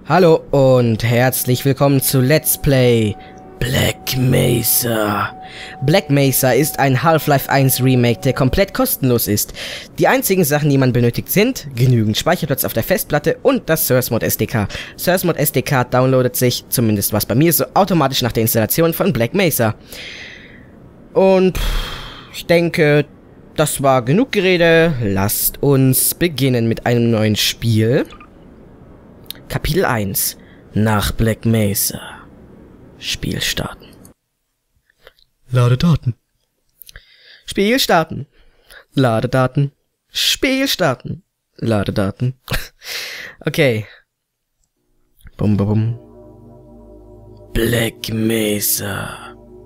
Hallo und herzlich willkommen zu Let's Play Black Mesa. Black Mesa ist ein Half-Life 1 Remake, der komplett kostenlos ist. Die einzigen Sachen, die man benötigt, sind genügend Speicherplatz auf der Festplatte und das Source Mod SDK. Source Mod SDK downloadet sich, zumindest was bei mir so, automatisch nach der Installation von Black Mesa. Und ich denke, das war genug Gerede. Lasst uns beginnen mit einem neuen Spiel. Kapitel 1. Nach Black Mesa. Spiel starten. Lade Daten. Spiel starten. Lade Daten. Spiel starten. Lade Daten. Okay. Bum bum bum. Black Mesa.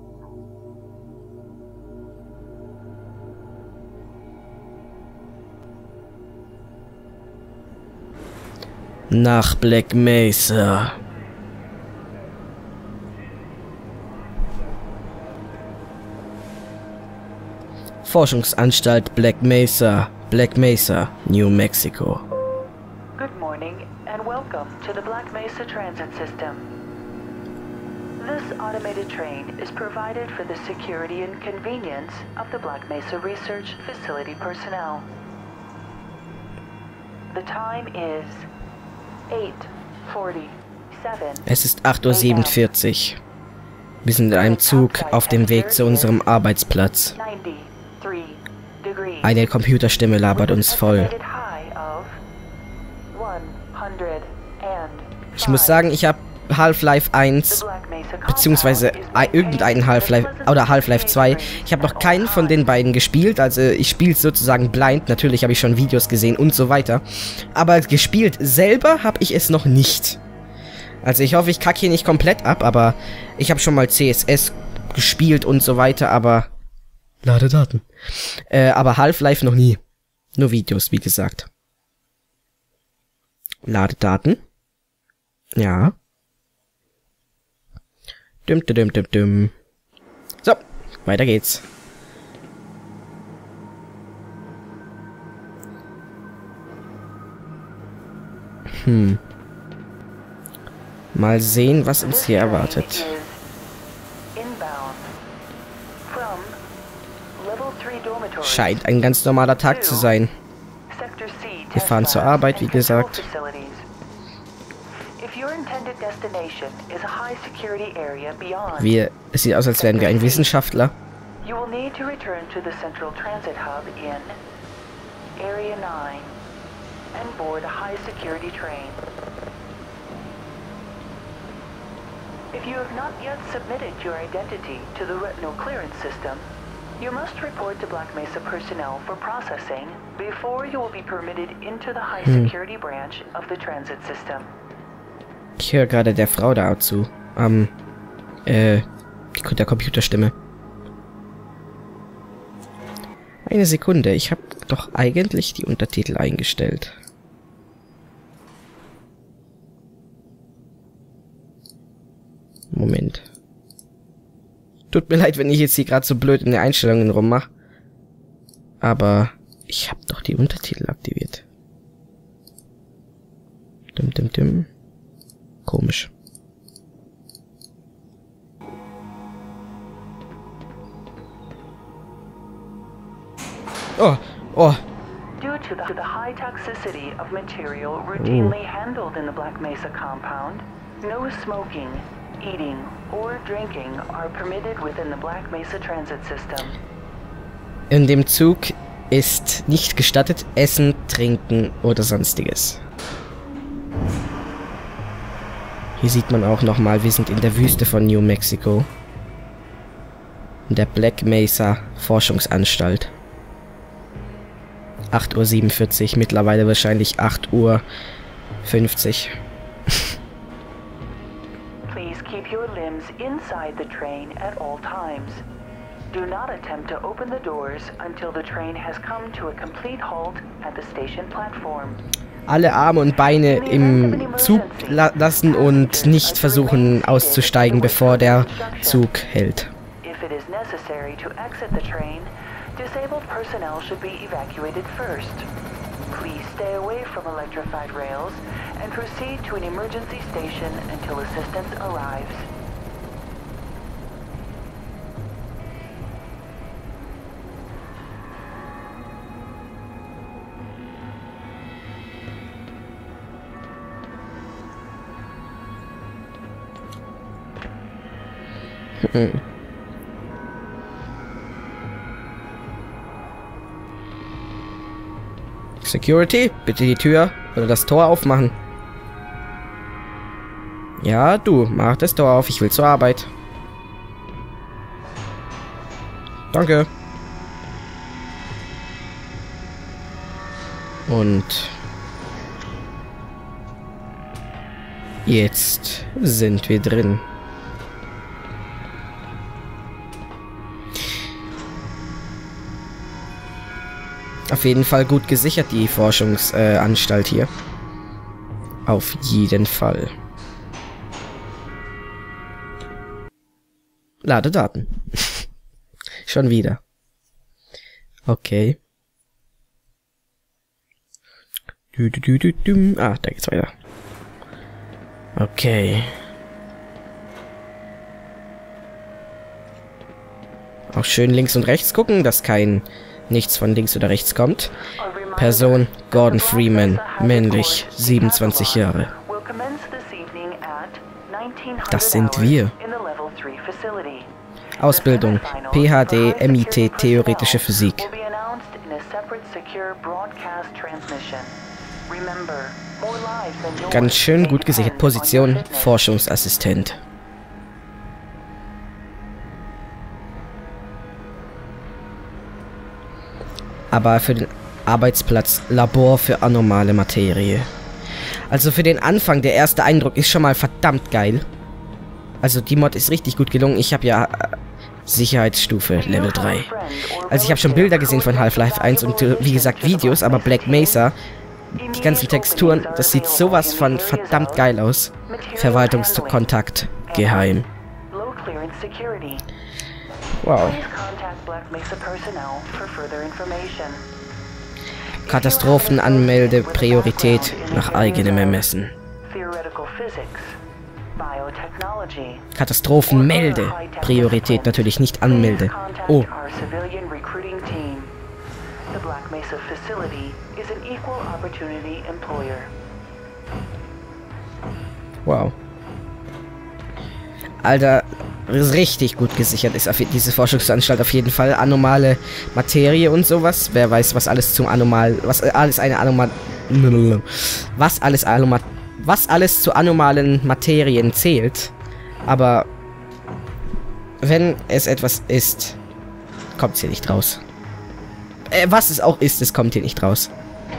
Nach Black Mesa. Forschungsanstalt Black Mesa, New Mexico. Good morning and welcome to the Black Mesa Transit System. This automated train is provided for the security and convenience of the Black Mesa Research Facility personnel. The time is 8:47. Es ist 8:47 Uhr. Wir sind in einem Zug auf dem Weg zu unserem Arbeitsplatz. Eine Computerstimme labert uns voll. Ich muss sagen, ich habe Half-Life 1 beziehungsweise irgendeinen Half-Life oder Half-Life 2. Ich habe noch keinen von den beiden gespielt, also ich spiele es sozusagen blind. Natürlich habe ich schon Videos gesehen und so weiter. Aber gespielt selber habe ich es noch nicht. Also ich hoffe, ich kacke hier nicht komplett ab, aber ich habe schon mal CSS gespielt und so weiter, aber... Lade Daten. Aber Half-Life noch nie. Nur Videos, wie gesagt. Lade Daten. Ja. So, weiter geht's. Mal sehen, was uns hier erwartet. Scheint ein ganz normaler Tag zu sein. Wir fahren zur Arbeit, wie gesagt. Es sieht aus, als wären wir ein Wissenschaftler. If you have not yet submitted your identity to the retinal clearance system, you must report to Black Mesa personnel for processing before you will be permitted into the high security branch of the transit system. Ich höre gerade der Frau da zu. Der Computerstimme. Eine Sekunde, ich habe doch eigentlich die Untertitel eingestellt. Moment. Tut mir leid, wenn ich jetzt hier gerade so blöd in den Einstellungen rummache. Aber ich habe doch die Untertitel aktiviert. Komisch. Oh. Due to the high toxicity of material routinely handled in the Black Mesa compound, no smoking, eating or drinking are permitted within the Black Mesa Transit System. In dem Zug ist nicht gestattet, Essen, Trinken oder sonstiges. Hier sieht man auch nochmal, wir sind in der Wüste von New Mexico. In der Black Mesa Forschungsanstalt. 8:47 Uhr, mittlerweile wahrscheinlich 8:50 Uhr. Keep your limbs inside the train at all times. Do not attempt to open the doors until the train has come to a complete halt at the station platform. Alle Arme und Beine im Zug lassen und nicht versuchen auszusteigen, bevor der Zug hält. If it is necessary to exit the train, disabled personnel should be evacuated first. Please stay away from electrified rails and proceed to an emergency station until assistance arrives. Security, bitte die Tür oder das Tor aufmachen. Ja, du, mach das Tor auf, ich will zur Arbeit. Danke. Und jetzt sind wir drin. Auf jeden Fall gut gesichert, die Forschungsanstalt hier. Auf jeden Fall. Lade Daten. Schon wieder. Okay. Ah, da geht's weiter. Okay. Auch schön links und rechts gucken, dass nichts von links oder rechts kommt. Person Gordon Freeman, männlich, 27 Jahre. Das sind wir. Ausbildung, PhD, MIT, theoretische Physik. Ganz schön gut gesichert. Position, Forschungsassistent. Aber für den Arbeitsplatz Labor für anormale Materie. Also für den Anfang, der erste Eindruck ist schon mal verdammt geil. Also die Mod ist richtig gut gelungen. Ich habe ja Sicherheitsstufe Level 3. Also ich habe schon Bilder gesehen von Half-Life 1 und wie gesagt Videos, aber Black Mesa, die ganzen Texturen, das sieht sowas von verdammt geil aus. Verwaltungskontakt, geheim. Wow. Katastrophenanmelde Priorität nach eigenem Ermessen. Katastrophenmelde Priorität, natürlich nicht anmelde. Oh. Wow. Alter, richtig gut gesichert ist diese Forschungsanstalt auf jeden Fall. Anormale Materie und sowas. Wer weiß, was alles zu anomalen Materien zählt. Aber wenn es etwas ist, kommt es hier nicht raus. Was es auch ist, es kommt hier nicht raus.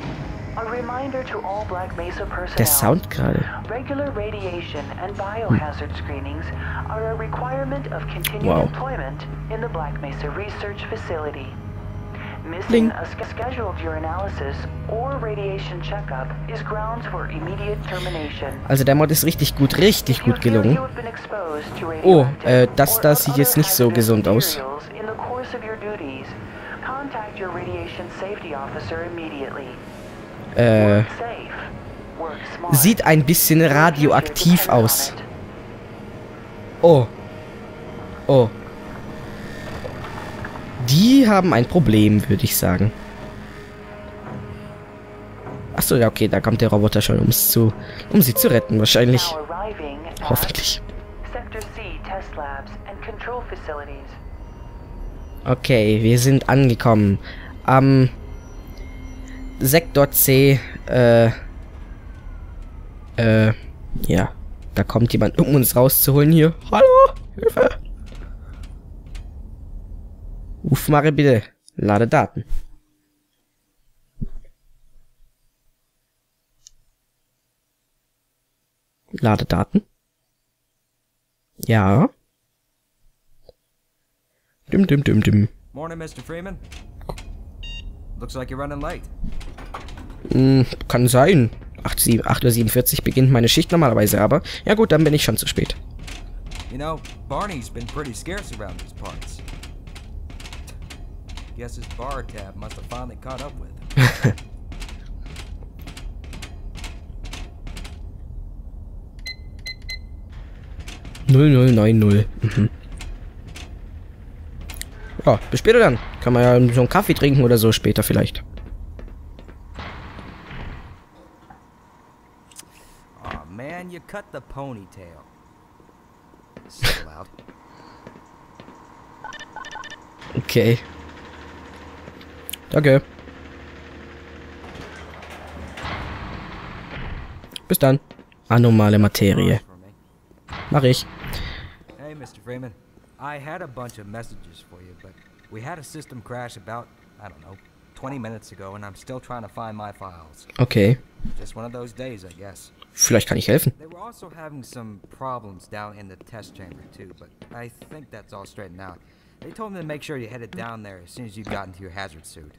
Der Sound gerade. Wow. Bling. Also der Mod ist richtig gut gelungen. Oh, das da sieht jetzt nicht so gesund aus. Sieht ein bisschen radioaktiv aus. Oh. Oh. Die haben ein Problem, würde ich sagen. Achso, ja, okay, da kommt der Roboter schon, um sie zu retten, wahrscheinlich. Hoffentlich. Okay, wir sind angekommen. Am Sektor C, ja, da kommt jemand, um uns rauszuholen hier. Hallo, Hilfe! Ruf mal bitte, lade Daten. Lade Daten. Ja. Dim. Morning, Mr. Freeman. Looks like you're running late. Kann sein. 8:47 Uhr beginnt meine Schicht normalerweise, aber ja gut, dann bin ich schon zu spät. You know, Barney's been pretty scarce around these parts. Guess his bar tab must have finally caught up with him. 0090. Mhm. Ja, bis später dann. Kann man ja so einen Kaffee trinken oder so später vielleicht. Aw, man, you cut the ponytail. So loud. Okay. Danke. Bis dann. Anomale Materie. Mach ich. Hey, Mr. Freeman. I had a bunch of messages for you, but we had a system crash about, I don't know, 20 minutes ago, and I'm still trying to find my files. Okay. Just one of those days, I guess. Vielleicht kann ich helfen. They were also having some problems down in the test chamber, too, but I think that's all straightened out. They told me to make sure you headed down there as soon as you got into your hazard suit.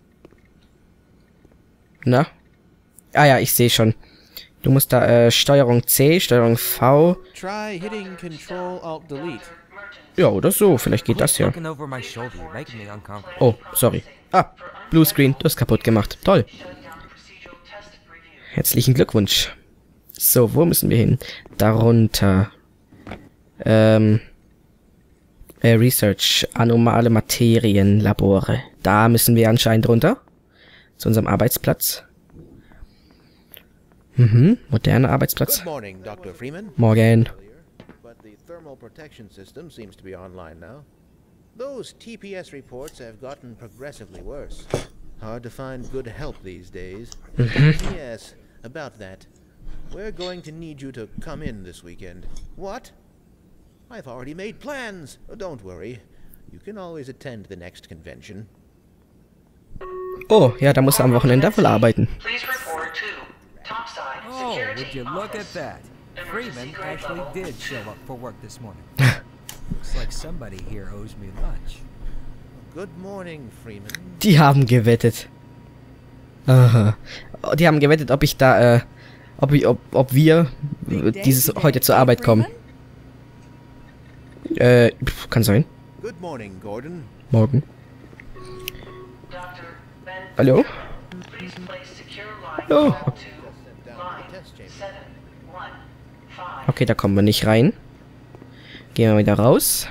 Na? Ah ja, ich sehe schon. Du musst da Steuerung C, Steuerung V. Try hitting Control Alt Delete. Ja, oder so. Vielleicht geht das ja. Looking over my shoulder, you're making me uncomfortable. Oh, sorry. Ah, Bluescreen. Du hast kaputt gemacht. Toll. Herzlichen Glückwunsch. So, wo müssen wir hin? Darunter. Research. Anomale Materienlabore. Da müssen wir anscheinend runter. Zu unserem Arbeitsplatz. Mhm, moderner Arbeitsplatz. Good morning, Dr. Freeman. Morgen. But the thermal protection system seems to be online now. Those TPS reports have gotten progressively worse. Hard to find good help these days. Yes, about that. We're going to need you to come in this weekend. What? I've already made plans. Don't worry. You can always attend the next convention. Oh, ja, da muss er am Wochenende wohl arbeiten. Please report to topside Oh, security would you look at office. that? Freeman actually did show up for work this morning. Looks like somebody here owes me lunch. Good morning, Freeman. Die haben gewettet. Aha. Die haben gewettet, ob ich da, ob wir dieses heute zur Arbeit kommen. Kann sein. Good morning, Gordon. Morgen. Dr. Ben, Hallo? please place secure line Oh. to Down to line the test chamber. 715. Okay, da kommen wir nicht rein. Gehen wir wieder raus.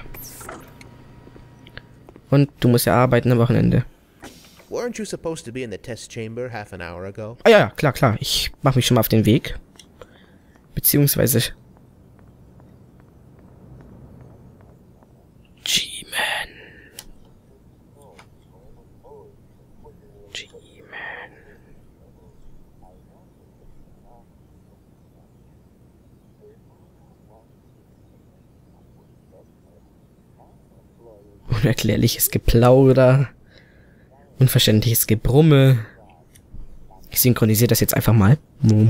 Und du musst ja arbeiten am Wochenende. Weren't you supposed to be in the test chamber half an hour ago? Ah ja, klar, klar. Ich mache mich schon mal auf den Weg. Beziehungsweise... G-Man. G-Man. Unerklärliches Geplauder. Unverständliches Gebrumme. Ich synchronisiere das jetzt einfach mal.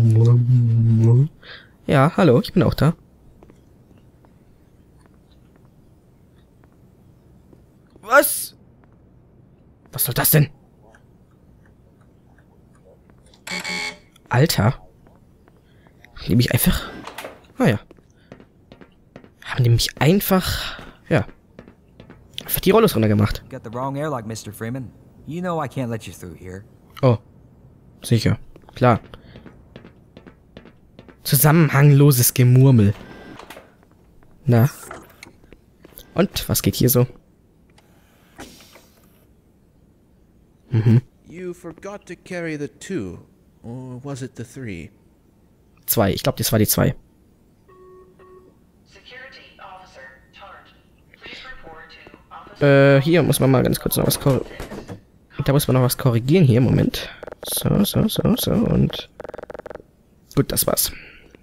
Ja, hallo, ich bin auch da. Was? Was soll das denn? Alter. Haben die mich einfach... Ah ja. Haben die mich einfach... Ja. Einfach die Rollos runtergemacht. Got the wrong airlock, Mr. Freeman. You know I can't let you through here. Oh. Sicher. Klar. Zusammenhangloses Gemurmel. Na. Und, was geht hier so? Mhm. You forgot to carry the 2. Or was it the 3? 2. Ich glaube, das war die 2. Security officer charged. Please report to officer. Hier muss man mal ganz kurz noch was Da muss man noch was korrigieren hier. Moment. So. Und... Gut, das war's.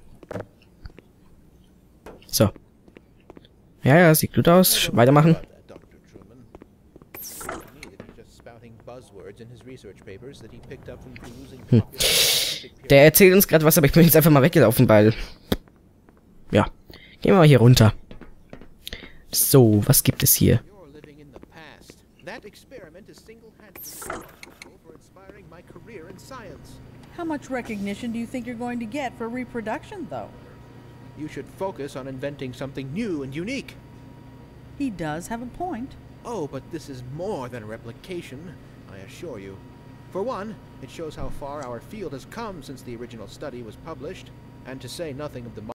So. Ja, sieht gut aus. Weitermachen. Dr. Truman. To me that he's just spouting buzzwords in his research papers that he picked up from perusing popular scientific Der erzählt uns gerade was, aber ich bin jetzt einfach mal weggelaufen, weil... Ja. Gehen wir mal hier runter. So, was gibt es hier? You're living in the past. That experiment is single-handedly responsible for inspiring my career in science. How much recognition do you think you're going to get for reproduction, though? You should focus on inventing something new and unique. He does have a point. Oh, but this is more than a replication, I assure you. For one, it shows how far our field has come since the original study was published, and to say nothing of the